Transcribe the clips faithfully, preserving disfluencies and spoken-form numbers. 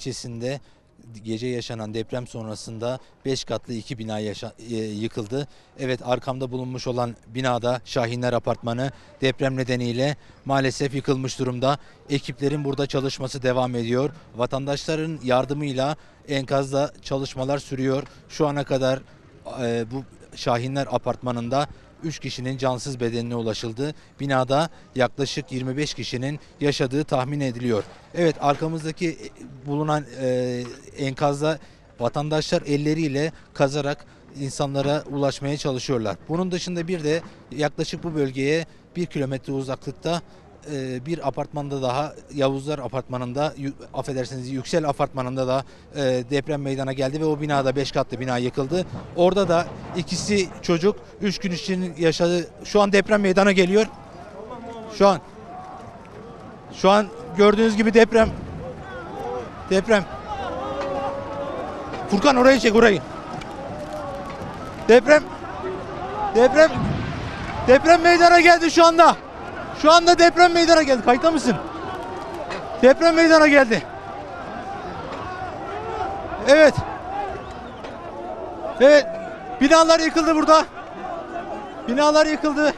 ilçesinde gece yaşanan deprem sonrasında beş katlı iki bina yaşa, e, yıkıldı. Evet, arkamda bulunmuş olan binada Şahinler Apartmanı deprem nedeniyle maalesef yıkılmış durumda. Ekiplerin burada çalışması devam ediyor. Vatandaşların yardımıyla enkazda çalışmalar sürüyor. Şu ana kadar e, bu Şahinler Apartmanı'nda üç kişinin cansız bedenine ulaşıldı. Binada yaklaşık yirmi beş kişinin yaşadığı tahmin ediliyor. Evet, arkamızdaki bulunan e, enkazda vatandaşlar elleriyle kazarak insanlara ulaşmaya çalışıyorlar. Bunun dışında bir de yaklaşık bu bölgeye bir kilometre uzaklıkta e, bir apartmanda daha, Yavuzlar Apartmanı'nda, affedersiniz Yüksel Apartmanı'nda da e, deprem meydana geldi ve o binada beş katlı bina yıkıldı. Orada da ikisi çocuk, üç gün için yaşadı. Şu an deprem meydana geliyor. Şu an şu an gördüğünüz gibi deprem deprem. Furkan orayı çek, orayı. Deprem deprem deprem meydana geldi şu anda. Şu anda deprem meydana geldi. Kayıtta mısın? Deprem meydana geldi. Evet. Evet. Binalar yıkıldı burada. Binalar yıkıldı.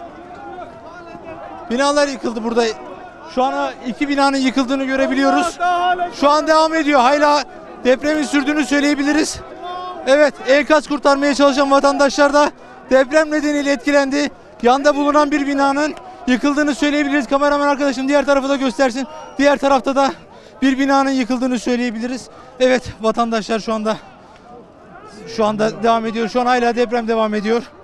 Binalar yıkıldı burada. Şu an iki binanın yıkıldığını görebiliyoruz. Şu an devam ediyor. Hala depremin sürdüğünü söyleyebiliriz. Evet, enkaz kurtarmaya çalışan vatandaşlar da deprem nedeniyle etkilendi. Yanda bulunan bir binanın yıkıldığını söyleyebiliriz. Kameraman arkadaşım diğer tarafı da göstersin. Diğer tarafta da bir binanın yıkıldığını söyleyebiliriz. Evet, vatandaşlar şu anda şu anda devam ediyor. Şu an hala deprem devam ediyor.